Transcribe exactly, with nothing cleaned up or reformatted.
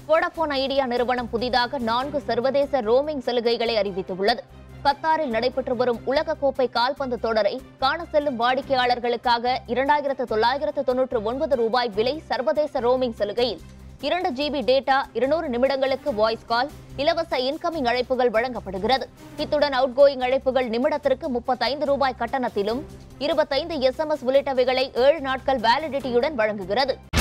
Vodafone idea நிறுவனம் புதிதாக நான்கு சர்வதேச ரோமிங் சலுகைகளை அறிவித்துள்ளது. கத்தாரில் நடைபெற்று வரும் உலகக்கோப்பை கால்பந்து தொடரை காண செல்லும் வாடிக்கையாளர்களுக்காக இரண்டாயிரத்து தொள்ளாயிரத்து தொன்னூற்று ஒன்பது ரூபாய் விலை சர்வதேச ரோமிங் சலுகையில் இரண்டு ஜிபி டேட்டா, இருநூறு நிமிடங்களுக்கு வாய்ஸ் கால், இலவச இன்கமிங் அழைப்புகள் வழங்கப்படுகிறது. இத்துடன் அவுட் கோயிங் அழைப்புகள் நிமிடத்திற்கு முப்பத்தைந்து ரூபாய் கட்டணத்திலும் இருபத்தைந்து எஸ் எம் எஸ் உள்ளிட்டவைகளை ஏழு நாட்கள் வேலிடிட்டியுடன் வழங்குகிறது.